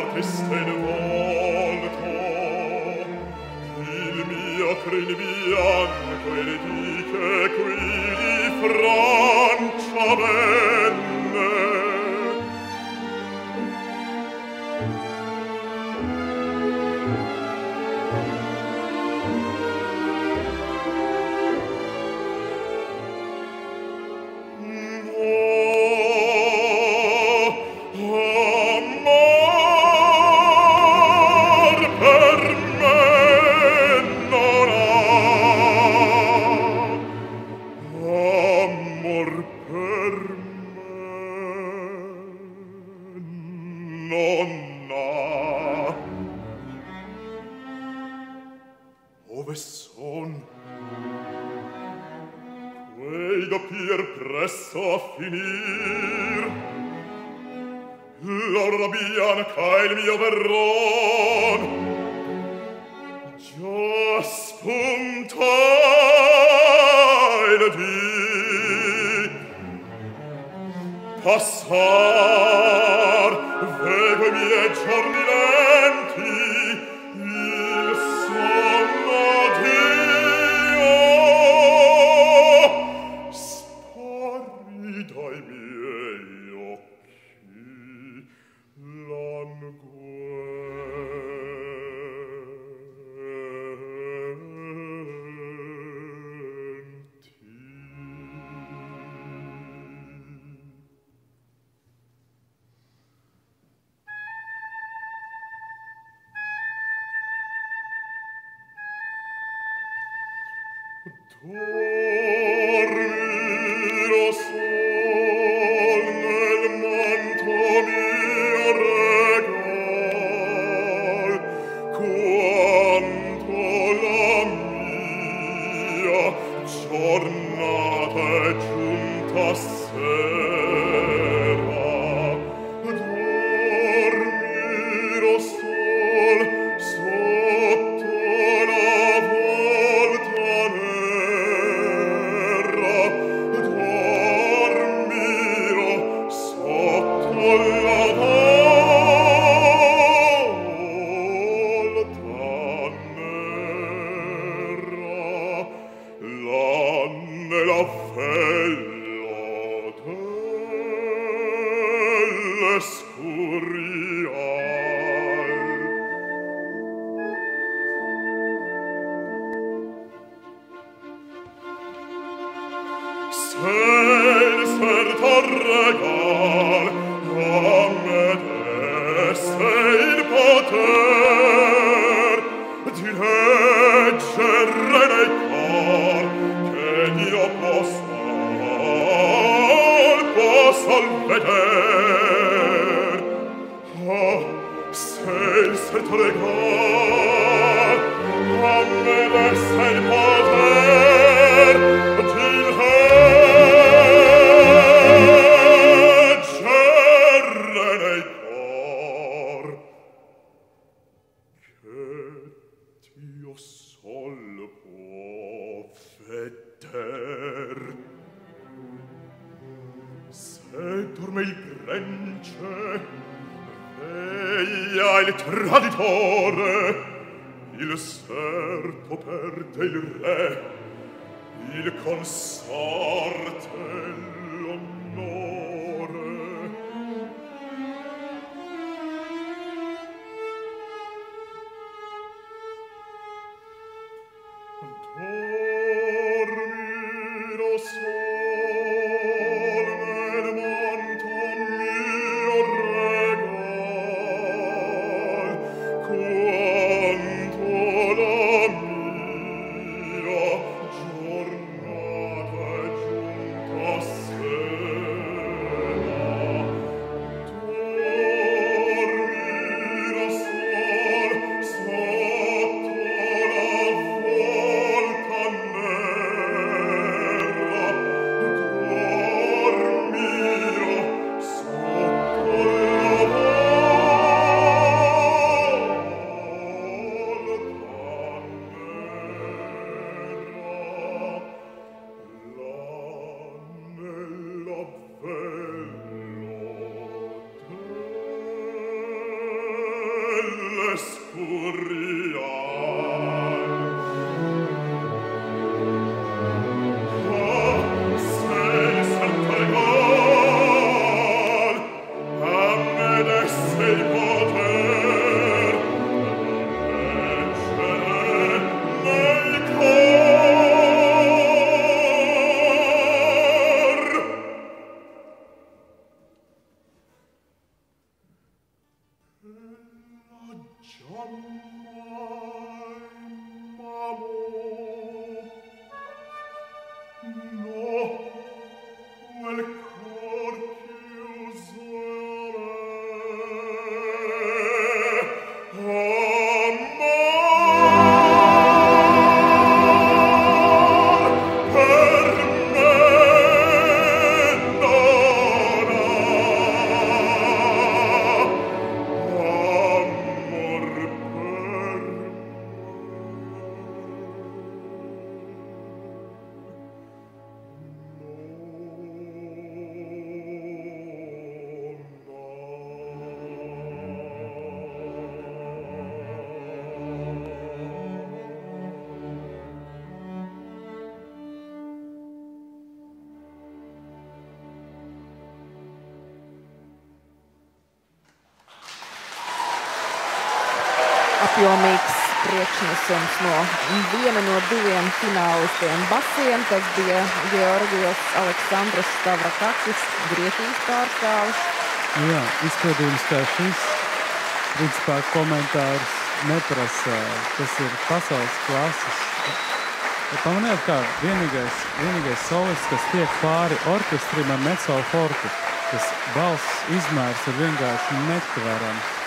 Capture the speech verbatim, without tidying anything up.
triste il volto, il mio crin bianco e le diche qui di Francia venne. Ove son? Quei doppier presso a finir, l'aurora bianca e il mio verron già spunta il dì. Passar vego i miei giorni lenti, il sonno Dio spari dai miei occhi Dormirò sol nel manto mio regal, quanto la mia giornata è giunta a sera. Dormirò sol sotto la volta nera, dormirò sotto la volta nera, là nella vella dell'escurial. Se il serto regal a me desse il poter di leggere nei cor che Dio possa possa veder. Oh, se il serto regal a me desse il poter di leggere nei cor che Dio sol può veder. Se dorme il gregge, veglia il traditore, il serto perde il re, il consorte l'onore. Dormirò sol nel manto mio regal, quanto la mia giornata è giunta a Apjomīgs priekšnesums no viena no diviem finālistiem basiem. Tas bija Georgios Aleksandros Stavrakakis, Grieķijas pārstāvis. Jā, izpildījums kā šis, principā komentārus neprasa, tas ir pasaules klases. Pamanījāt, kā vienīgais, vienīgais solists, kas tiek pāri orķestrim ar mezzo forti. Tas balss izmērs ir vienkārši netverams.